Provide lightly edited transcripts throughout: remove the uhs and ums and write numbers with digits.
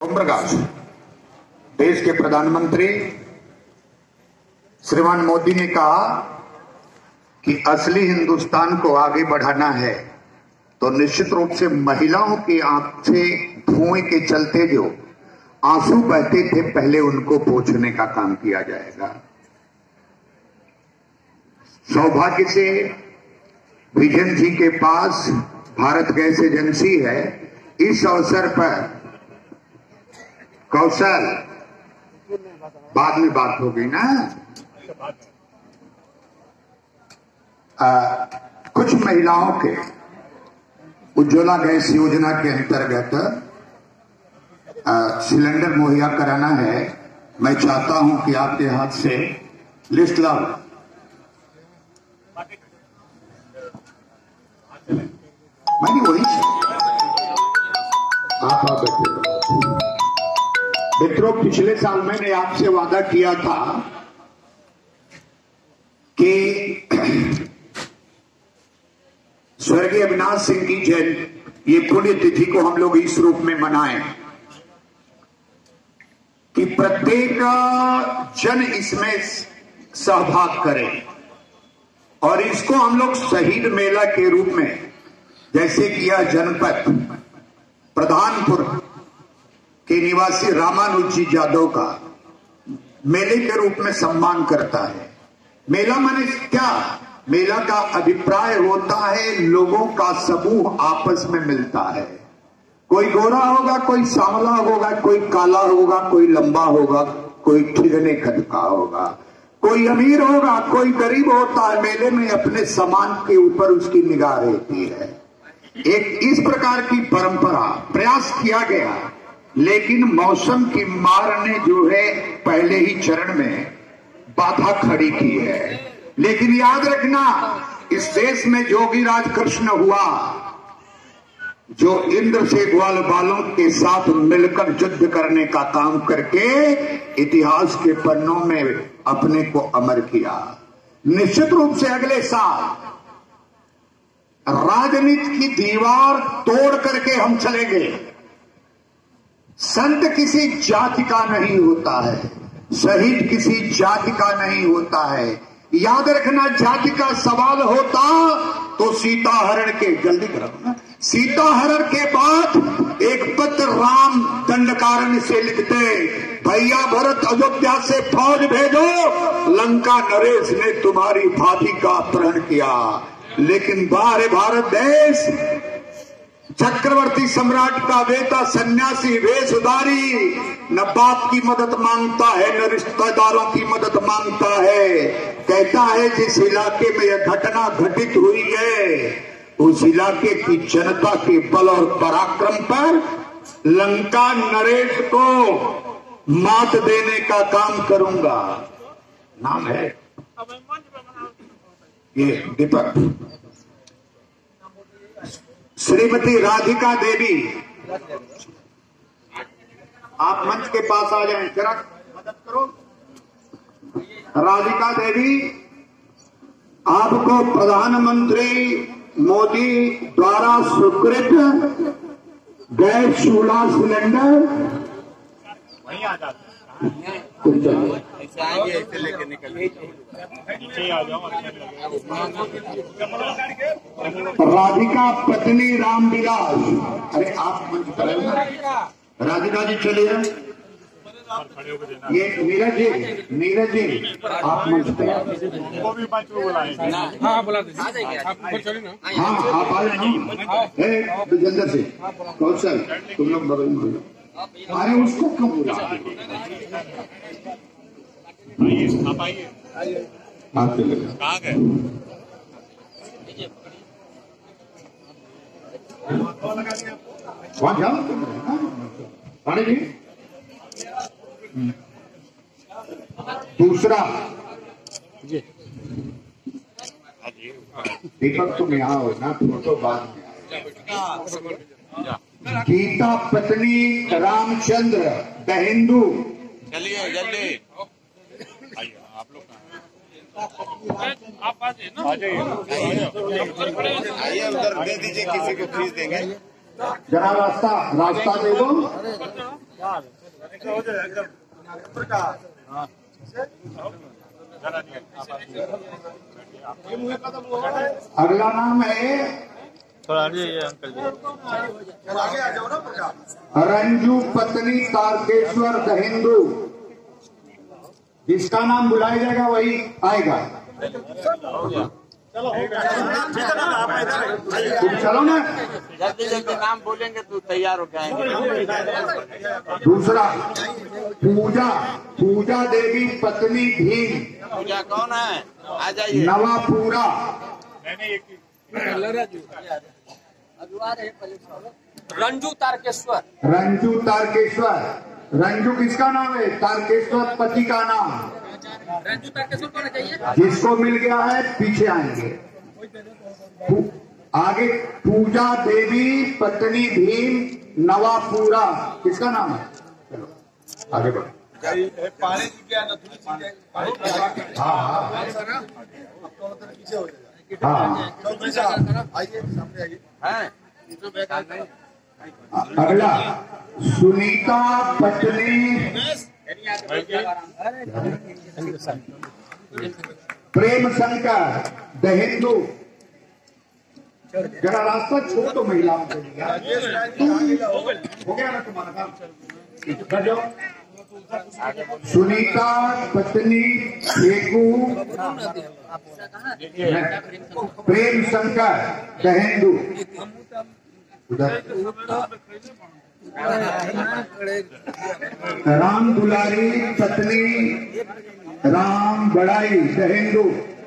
ओम प्रकाश, देश के प्रधानमंत्री श्रीमान मोदी ने कहा कि असली हिंदुस्तान को आगे बढ़ाना है तो निश्चित रूप से महिलाओं की आंख से धुएं के चलते जो आंसू बहते थे पहले उनको पोंछने का काम किया जाएगा। सौभाग्य से विजन जी के पास भारत गैस एजेंसी है। इस अवसर पर कौशल बाद में बात होगी ना। कुछ महिलाओं के उज्ज्वला गैस योजना के अंतर्गत सिलेंडर मुहैया कराना है। मैं चाहता हूं कि आपके हाथ से लिस्ट लाओ। मैं वही आप बैठे मित्रों, पिछले साल मैंने आपसे वादा किया था कि स्वर्गीय अविनाश सिंह की जयंती, ये पुण्य तिथि को हम लोग इस रूप में मनाएं कि प्रत्येक जन इसमें सहभाग करे और इसको हम लोग शहीद मेला के रूप में, जैसे किया जनपद प्रधानपुर के निवासी रामानुज जी यादव का मेले के रूप में सम्मान करता है। मेला माने क्या? मेला का अभिप्राय होता है लोगों का समूह आपस में मिलता है। कोई गोरा होगा, कोई सांवला होगा, कोई काला होगा, कोई लंबा होगा, कोई ठिगने खद का होगा, कोई अमीर होगा, कोई गरीब होता है। मेले में अपने सामान के ऊपर उसकी निगाह रहती है। एक इस प्रकार की परंपरा प्रयास किया गया, लेकिन मौसम की मार ने जो है पहले ही चरण में बाधा खड़ी की है। लेकिन याद रखना, इस देश में जोगीराज कृष्ण हुआ जो इंद्र से ग्वाल बालों के साथ मिलकर युद्ध करने का काम करके इतिहास के पन्नों में अपने को अमर किया। निश्चित रूप से अगले साल राजनीति की दीवार तोड़ करके हम चलेंगे। संत किसी जाति का नहीं होता है, शहीद किसी जाति का नहीं होता है। याद रखना, जाति का सवाल होता तो सीता हरण के, जल्दी करो, सीता हरण के बाद एक पत्र राम दंडकारण्य से लिखते, भैया भरत अयोध्या से फौज भेजो, लंका नरेश ने तुम्हारी भाभी का अपहरण किया। लेकिन बाहर भारत देश चक्रवर्ती सम्राट का बेटा सन्यासी वेशधारी न बाप की मदद मांगता है न रिश्तेदारों की मदद मांगता है। कहता है जिस इलाके में यह घटना घटित हुई है उस इलाके की जनता के बल और पराक्रम पर लंका नरेश को मात देने का काम करूंगा। नाम है ये दीपक। श्रीमती राधिका देवी, आप मंच के पास आ जाएं, जरा मदद करो। राधिका देवी, आपको प्रधानमंत्री मोदी द्वारा स्वीकृत गैस चूल्हा सिलेंडर वहीं आ जाता है। ऐसे लेके नीचे आ जाओ। राधिका पत्नी रामविलास, अरे आप मंच पर ना। राधिका जी चलिए। ये नीरज जी आप मंच पर। वो भी मंच पे बुलाएं। हाँ बुला दीजिए। आप चलिए ना। हाँ आप आ जाए। विजेंद्र से कौशल, तुम लोग बगल में। अरे उसको क्यों बुला? आप आइए। आप चले कहाँ गए? वहाँ जाओ पानी जी। दूसरा दीपक, तुम यहाँ हो ना, फोटो बाद में। गीता पत्नी रामचंद्र दहिंदू, चलिए जल्दी आप लोग आप आ जाइए ना। आइए उधर दे दीजिए, किसी को खींच देंगे। जरा रास्ता दे दो। अगला नाम है रंजू पत्नी तारकेश्वर दहिंदू। जिसका नाम बुलाया जाएगा वही आएगा। तुम चलो ना, जल्दी जल्दी नाम बोलेंगे तो तैयार हो जाएंगे। दूसरा पूजा देवी पत्नी भीम। पूजा कौन है? आ जाइए। नवापुरा। रंजू तारकेश्वर। रंजू किसका नाम है? तारकेश्वर पति का नाम। रंजू तारकेश्वर होना चाहिए। जिसको मिल गया है पीछे आएंगे। आगे पूजा देवी पत्नी भीम नवापुरा किसका नाम है? चलो आगे बढ़ो। अगला सुनीता पत्नी प्रेम शंकर दहिंदू। जरा रास्ता छोड़ तो महिलाओं के लिए। हो गया ना तुम्हारा काम? सुनीता पत्नी फेकू प्रेम शंकर दहिंदू। उधर राम दुलारी पत्नी राम बड़ाई दहिंदू।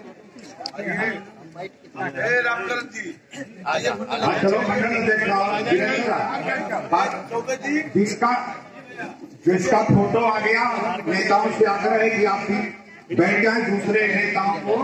रामकरण जी चलो मंडल देखा जिसका फोटो आ गया, नेताओं से आग्रह है कि आप भी बैठ जाए। दूसरे नेताओं को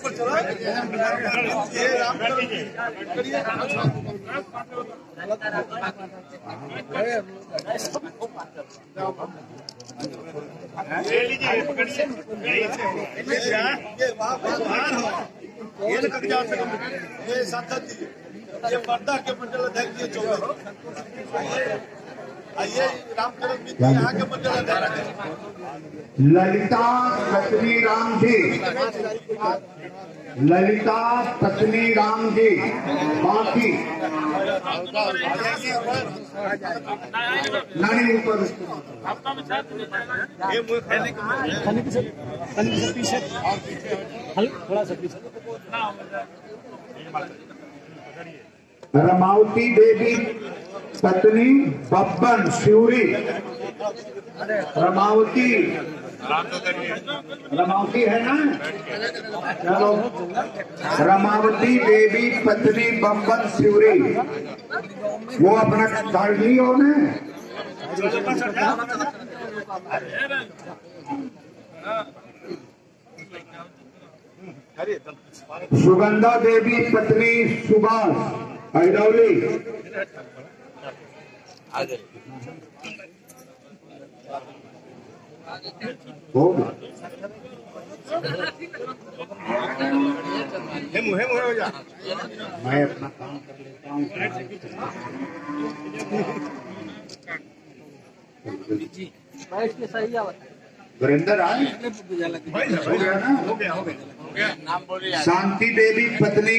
ये सांसद जी, ये वर्धा के मंडल अध्यक्ष जी चौधरी। आइए रामकरण जी यहाँ के मंडल अध्यक्ष। ललिता पत्नी राम जी। ललिता पत्नी राम जी। बाकी नानी ऊपर थोड़ा सा पीछे। रमावती देवी पत्नी बब्बन शिवरी। रमावती है ना? चलो रमावती देवी पत्नी बब्बन शिवरी। वो अपना कार्ड नहीं हो ना। सुगंधा देवी पत्नी सुभाष ऐडौली। हो गया। हो जा। मैं अपना काम कर लेता हूँ। वीरेंद्र आए? हो गया ना? हो गया नाम बोलिए। शांति देवी पत्नी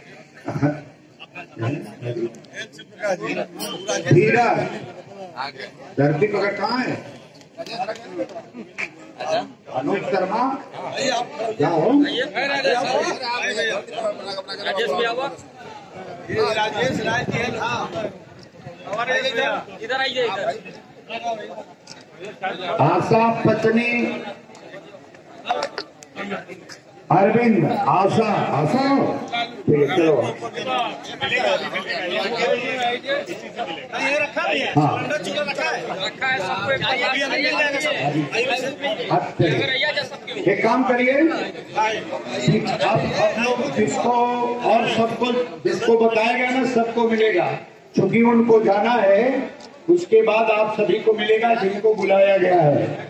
धीरा। धरती पकड़ कहाँ है? अनूप शर्मा जाओ। राजेश राय जी है। इधर आइए। आशा पत्नी अरविंद। आशा ठीक है चलो। हाँ एक काम करिए, आप लोग जिसको और सबको जिसको बताया गया ना सबको मिलेगा। चूंकि उनको जाना है, उसके बाद आप सभी को मिलेगा जिनको बुलाया गया है।